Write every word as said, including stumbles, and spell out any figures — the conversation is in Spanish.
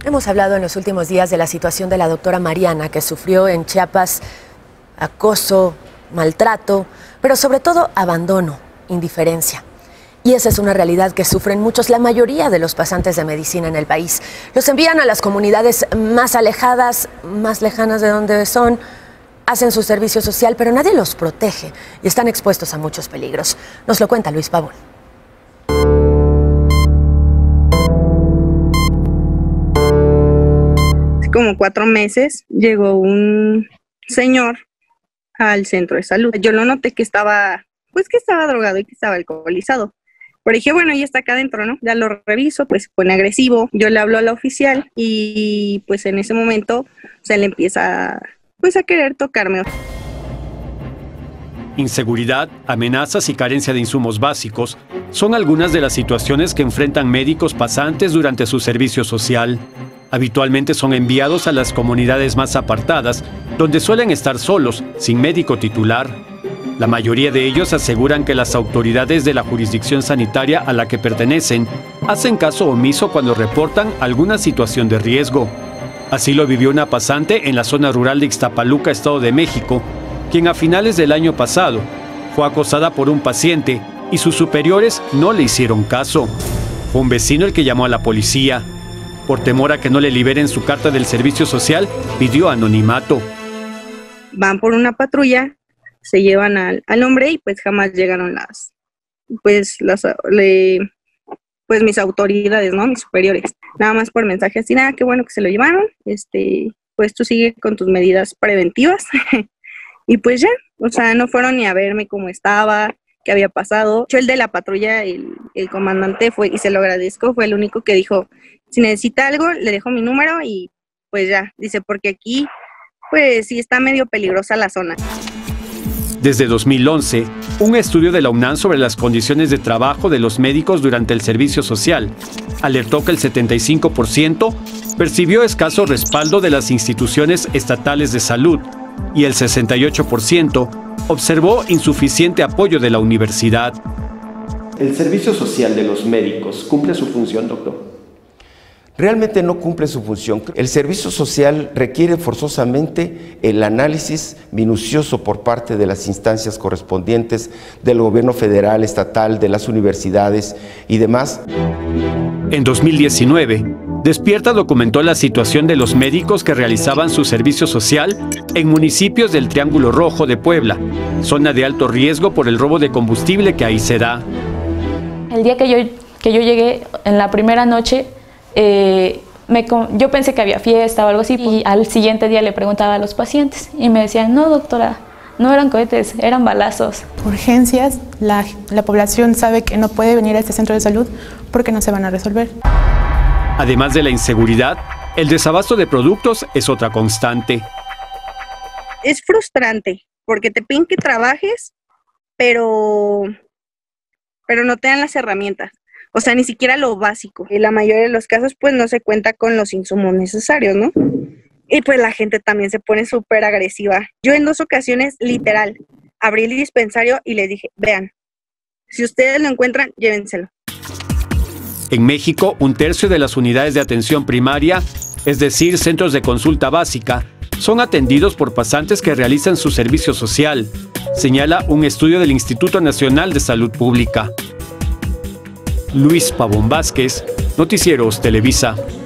Hemos hablado en los últimos días de la situación de la doctora Mariana, que sufrió en Chiapas acoso, maltrato, pero sobre todo abandono, indiferencia. Y esa es una realidad que sufren muchos, la mayoría de los pasantes de medicina en el país. Los envían a las comunidades más alejadas, más lejanas de donde son, hacen su servicio social, pero nadie los protege y están expuestos a muchos peligros. Nos lo cuenta Luis Pavón. Como cuatro meses llegó un señor al centro de salud. Yo lo noté que estaba, pues que estaba drogado y que estaba alcoholizado. Pero dije, bueno, ya está acá adentro, ¿no? Ya lo reviso, pues se pone agresivo. Yo le hablo a la oficial y pues en ese momento se le empieza pues a querer tocarme. Inseguridad, amenazas y carencia de insumos básicos son algunas de las situaciones que enfrentan médicos pasantes durante su servicio social. Habitualmente son enviados a las comunidades más apartadas, donde suelen estar solos, sin médico titular. La mayoría de ellos aseguran que las autoridades de la jurisdicción sanitaria a la que pertenecen hacen caso omiso cuando reportan alguna situación de riesgo. Así lo vivió una pasante en la zona rural de Ixtapaluca, Estado de México, quien a finales del año pasado fue acosada por un paciente y sus superiores no le hicieron caso. Fue un vecino el que llamó a la policía. Por temor a que no le liberen su carta del servicio social, pidió anonimato. Van por una patrulla, se llevan al, al hombre y pues jamás llegaron las, pues las, le, pues mis autoridades, ¿no? Mis superiores. Nada más por mensaje así, nada, qué bueno que se lo llevaron, este, pues tú sigue con tus medidas preventivas. Y pues ya, o sea, no fueron ni a verme cómo estaba, qué había pasado. Yo, el de la patrulla, el, el comandante fue, y se lo agradezco, fue el único que dijo, si necesita algo, le dejo mi número y pues ya, dice, porque aquí, pues sí está medio peligrosa la zona. Desde dos mil once, un estudio de la UNAM sobre las condiciones de trabajo de los médicos durante el servicio social alertó que el setenta y cinco por ciento percibió escaso respaldo de las instituciones estatales de salud y el sesenta y ocho por ciento observó insuficiente apoyo de la universidad. ¿El servicio social de los médicos cumple su función, doctor? Realmente no cumple su función. El servicio social requiere forzosamente el análisis minucioso por parte de las instancias correspondientes del gobierno federal, estatal, de las universidades y demás. En dos mil diecinueve, Despierta documentó la situación de los médicos que realizaban su servicio social en municipios del Triángulo Rojo de Puebla, zona de alto riesgo por el robo de combustible que ahí se da. El día que yo, que yo llegué, en la primera noche, eh, me, yo pensé que había fiesta o algo así, y al siguiente día le preguntaba a los pacientes y me decían, no doctora, no eran cohetes, eran balazos. Urgencias, la, la población sabe que no puede venir a este centro de salud porque no se van a resolver. Además de la inseguridad, el desabasto de productos es otra constante. Es frustrante porque te piden que trabajes, pero, pero no te dan las herramientas. O sea, ni siquiera lo básico. En la mayoría de los casos, pues no se cuenta con los insumos necesarios, ¿no? Y pues la gente también se pone súper agresiva. Yo en dos ocasiones, literal, abrí el dispensario y les dije, vean, si ustedes lo encuentran, llévenselo. En México, un tercio de las unidades de atención primaria, es decir, centros de consulta básica, son atendidos por pasantes que realizan su servicio social, señala un estudio del Instituto Nacional de Salud Pública. Luis Pavón Vázquez, Noticieros Televisa.